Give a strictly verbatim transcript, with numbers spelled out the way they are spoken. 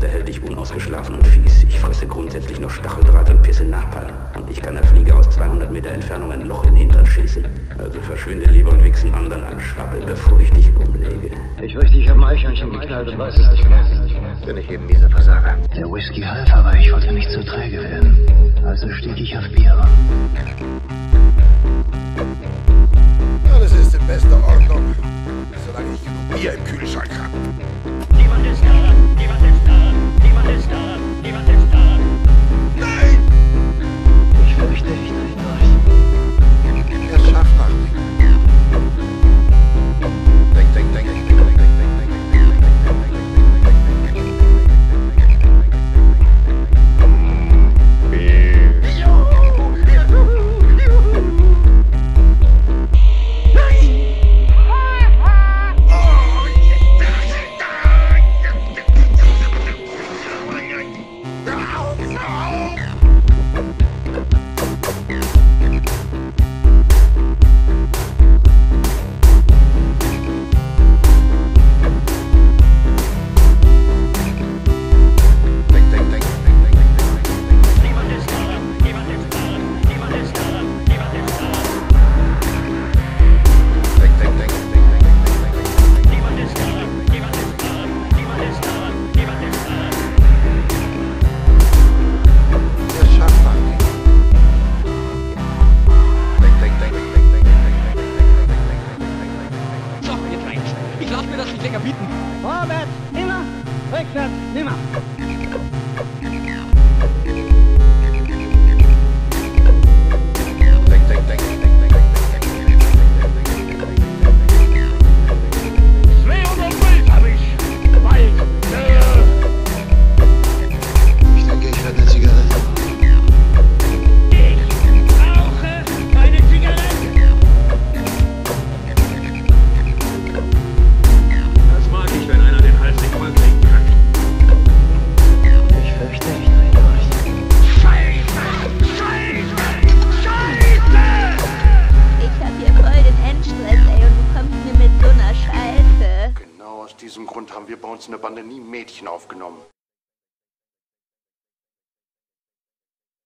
Erste hält dich unausgeschlafen und fies. Ich fresse grundsätzlich noch Stacheldraht und pisse Napalm. Und ich kann der Fliege aus zweihundert Meter Entfernung ein Loch in den Hintern schießen. Also verschwinde lieber und wichsen anderen an Schwabbel, bevor ich dich umlege. Ich fürchte, ich habe ein Eichhörnchen geknallt und weiß es nicht mehr. Bin ich eben dieser Versager. Der Whisky half, aber ich wollte nicht zu träge werden. Also stieg ich auf Bier. Alles ist in bester Ordnung, solange ich genug Bier im Kühlschrank habe. Niemand ist da, niemand ist da, niemand ist da, niemand ist da. Nein! Ich fürchte, ich drehe durch. Er schafft nachdenken. Denk, denk, denk, denk, denk, denk, denk, denk, Ich lass mir das nicht länger bieten. Vorwärts, immer, rückwärts, nimmer. denk, denk, denk, denk, denk, denk, zweihundert hab ich. Bald. Ich denke, ich werde eine Zigarette. Ich rauche keine Zigarette. Das mag ich, wenn einer den Hals nicht voll kriegen kann. Ich fürchte, ich drehe durch. Scheiße! Scheiße! Scheiße! Ich hab hier voll den Endstress, ey, und du kommst mir mit so einer Scheiße. Genau aus diesem Grund haben wir bei uns in der Bande nie Mädchen aufgenommen.